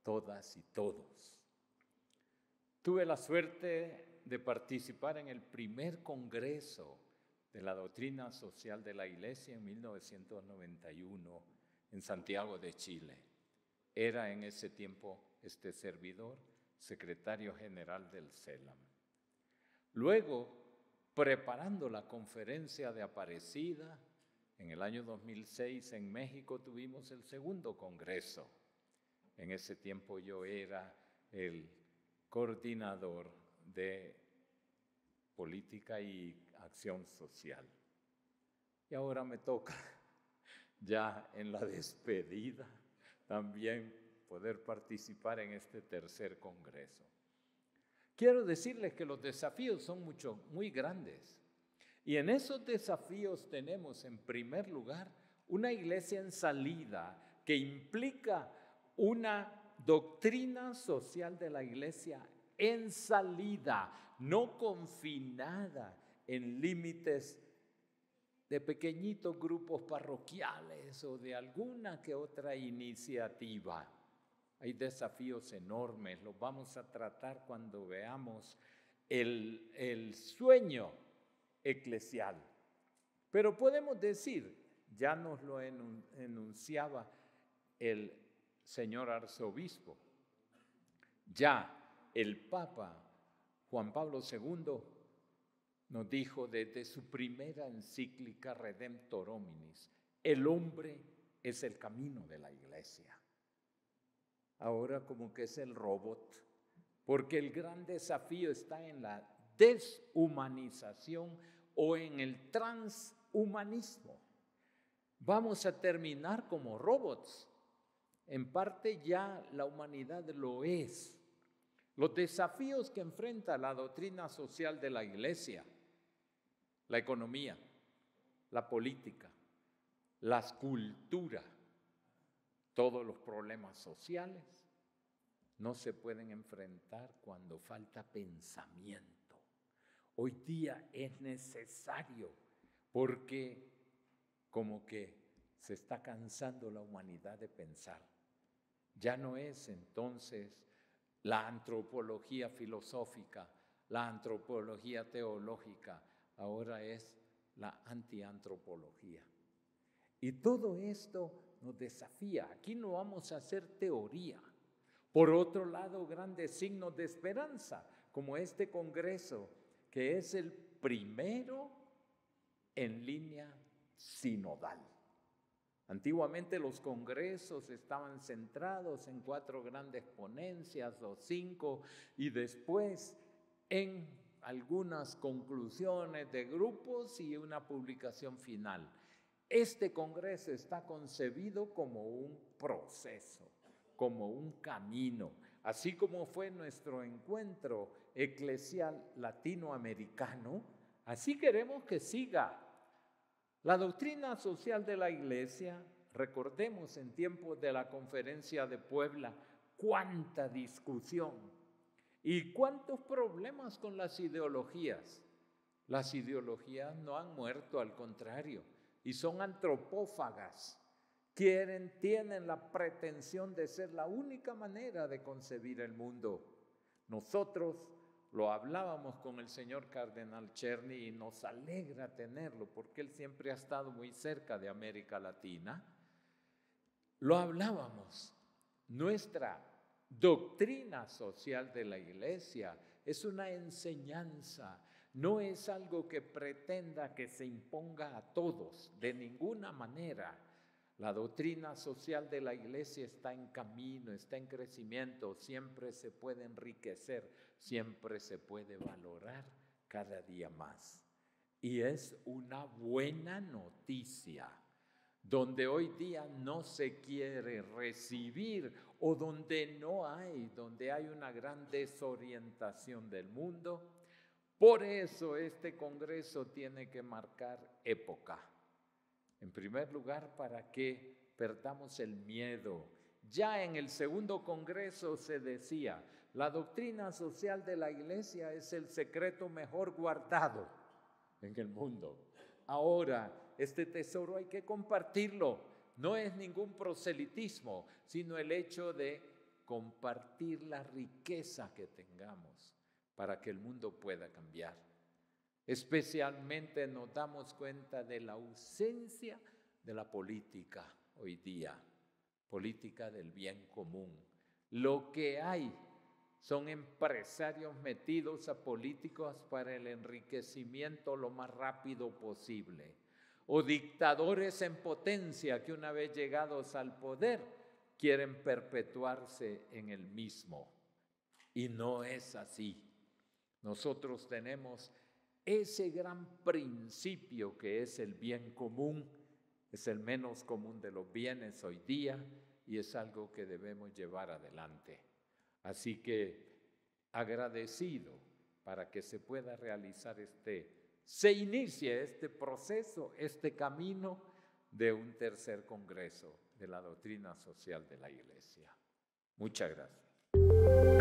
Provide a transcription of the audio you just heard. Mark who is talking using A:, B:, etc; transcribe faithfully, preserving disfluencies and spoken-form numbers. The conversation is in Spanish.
A: todas y todos. Tuve la suerte de participar en el primer congreso de la doctrina social de la Iglesia en mil novecientos noventa y uno en Santiago de Chile. Era en ese tiempo este servidor secretario general del CELAM. Luego, preparando la conferencia de Aparecida, en el año dos mil seis en México tuvimos el segundo congreso. En ese tiempo yo era el coordinador de política y acción social. Y ahora me toca, ya en la despedida, también poder participar en este tercer congreso. Quiero decirles que los desafíos son mucho, muy grandes. Y en esos desafíos tenemos, en primer lugar, una iglesia en salida que implica una doctrina social de la iglesia en salida, no confinada en límites de pequeñitos grupos parroquiales o de alguna que otra iniciativa. Hay desafíos enormes, los vamos a tratar cuando veamos el, el sueño eclesial. Pero podemos decir, ya nos lo enunciaba el señor arzobispo, ya el Papa Juan Pablo segundo nos dijo desde su primera encíclica Redemptor Hominis, el hombre es el camino de la iglesia. Ahora como que es el robot, porque el gran desafío está en la deshumanización o en el transhumanismo. Vamos a terminar como robots. En parte ya la humanidad lo es. Los desafíos que enfrenta la doctrina social de la iglesia, la economía, la política, la cultura, todos los problemas sociales, no se pueden enfrentar cuando falta pensamiento. Hoy día es necesario porque como que se está cansando la humanidad de pensar. Ya no es entonces la antropología filosófica, la antropología teológica, ahora es la antiantropología. Y todo esto nos desafía. Aquí no vamos a hacer teoría. Por otro lado, grandes signos de esperanza, como este congreso, que es el primero en línea sinodal. Antiguamente los congresos estaban centrados en cuatro grandes ponencias o cinco y después en algunas conclusiones de grupos y una publicación final. Este congreso está concebido como un proceso, como un camino, así como fue nuestro encuentro eclesial latinoamericano, así queremos que siga. La doctrina social de la iglesia, recordemos en tiempos de la conferencia de Puebla, cuánta discusión y cuántos problemas con las ideologías. Las ideologías no han muerto, al contrario, y son antropófagas. Quieren, tienen la pretensión de ser la única manera de concebir el mundo. Nosotros lo hablábamos con el señor cardenal Czerny y nos alegra tenerlo porque él siempre ha estado muy cerca de América Latina. Lo hablábamos. Nuestra doctrina social de la iglesia es una enseñanza, no es algo que pretenda que se imponga a todos, de ninguna manera. La doctrina social de la iglesia está en camino, está en crecimiento, siempre se puede enriquecer, siempre se puede valorar cada día más. Y es una buena noticia, donde hoy día no se quiere recibir o donde no hay, donde hay una gran desorientación del mundo. Por eso este congreso tiene que marcar época. En primer lugar, para que perdamos el miedo. Ya en el segundo congreso se decía, la doctrina social de la iglesia es el secreto mejor guardado en el mundo. Ahora, este tesoro hay que compartirlo. No es ningún proselitismo, sino el hecho de compartir la riqueza que tengamos para que el mundo pueda cambiar. Especialmente nos damos cuenta de la ausencia de la política hoy día, política del bien común. Lo que hay son empresarios metidos a políticos para el enriquecimiento lo más rápido posible, o dictadores en potencia que una vez llegados al poder quieren perpetuarse en el mismo. Y no es así. Nosotros tenemos ese gran principio que es el bien común, es el menos común de los bienes hoy día y es algo que debemos llevar adelante. Así que agradecido para que se pueda realizar este, se inicie este proceso, este camino de un tercer congreso de la doctrina social de la Iglesia. Muchas gracias.